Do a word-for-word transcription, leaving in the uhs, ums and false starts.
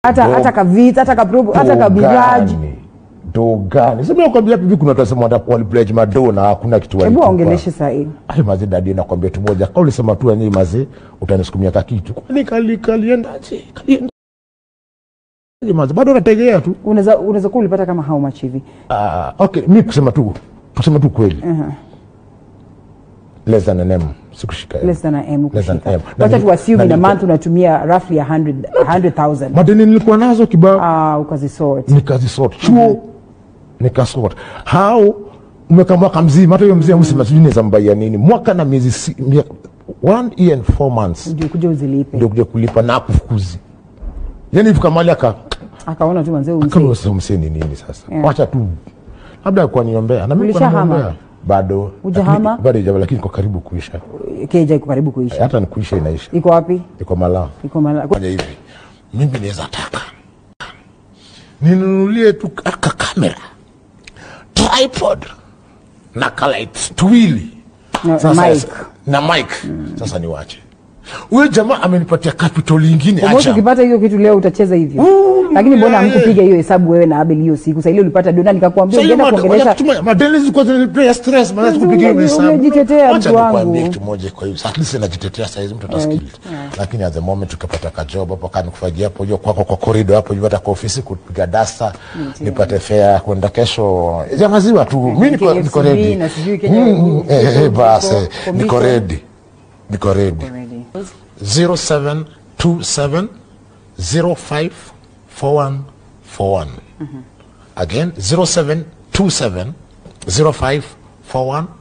hata hata kavita hata kaprobo hata kabiraji dogani sema nakwambia hivi kuna tunasema hata kwa pledge madona hakuna kitu wali. Hebu ongeleshe saa hii. Ai mazi dadi nakwambia tu moja kauli sema tu yenyewe mazi utanisukumia ka kitu. Kwani kali kaliendaje? Kalienda. Mazi bado unategea tu. Unaweza unaweza kulipata kama how much hivi? Ah okay mimi kusema tu kusema tu kweli. Mhm. Uh -huh. Less than an M. Sikushika. Less than an M. Less than M. Wacha tu assume in a month unatumia roughly one hundred thousand. Madeni nilikuwa nazo kibao. Ah ukazisort. Nikazisort. Chuo nikasort. How umeka mwaka mzima hata hiyo mzima msema sijui naweza mbaya nini. Mwaka na miezi one year and four months. Ndio kuja uzilipe. Ndio kuja kulipa na kufukuzi. Yaani hivi kama aka akaona tu manzee umse. Kama sasa umse ni nini sasa? Yeah. Wacha tu. Labda kwa niombea. Na mimi kwa niombea. Bado ujahama bado ijaba lakini iko karibu kuisha. Keja iko karibu kuisha. Hata ni kuisha inaisha. Iko wapi? Iko Malaa. Iko Malaa. Fanya hivi. Mimi naweza taka ninunulie tu aka kamera, tripod na kalight tuwili. No, sasa mic. Na mic. Hmm. Sasa niwache. Huyo jamaa amenipatia capital nyingine acha. Wewe ukipata hiyo kitu leo utacheza hivyo. Lakini mbona hamkupiga hiyo hesabu wewe na Abel hiyo siku? Sasa ile ulipata dona nikakwambia ungeenda kuongelesha. Madeni ziko zile stress maana kupiga hiyo hesabu. Unajitetea mtu wangu. Acha nikwambie kitu moja kwa hiyo. At least najitetea sasa hizi mtu atasikiliza. Lakini at the moment tukapata ka job hapo kani kufanyia hapo hiyo kwako kwa corridor hapo hiyo hata kwa ofisi kupiga dasta nipate fare kwenda kesho. Ya maziwa tu. Mimi niko niko ready. Eh basi niko ready. Niko ready. zero seven two seven zero five four one four one. Mm-hmm. Again zero seven two seven zero five four one